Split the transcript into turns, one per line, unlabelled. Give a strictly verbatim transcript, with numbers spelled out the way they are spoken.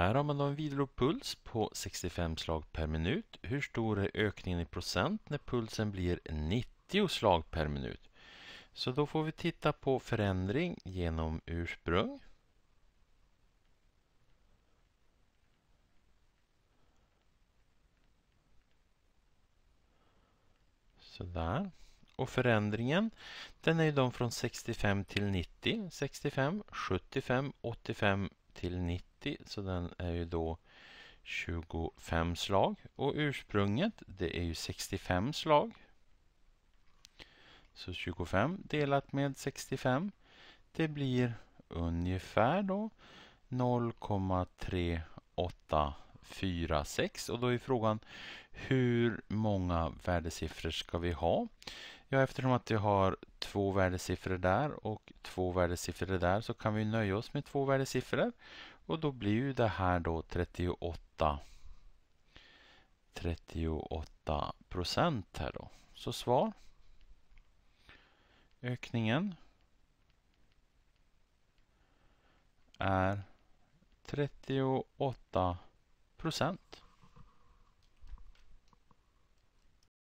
Här har man då en vilopuls på sextiofem slag per minut. Hur stor är ökningen i procent när pulsen blir nittio slag per minut? Så då får vi titta på förändring genom ursprung. Sådär. Och förändringen, den är ju då från sextiofem till nittio. sextiofem, sjuttiofem, åttiofem till nittio. Så den är ju då tjugofem slag. Och ursprunget, det är ju sextiofem slag. Så tjugofem delat med sextiofem, det blir ungefär då noll komma tre åtta fyra sex. Och då är frågan, hur många värdesiffror ska vi ha? Ja, eftersom att vi har två värdesiffror där och två värdesiffror där, så kan vi nöja oss med två värdesiffror. Och då blir ju det här då trettioåtta procent här då. Så svar. Ökningen är trettioåtta procent.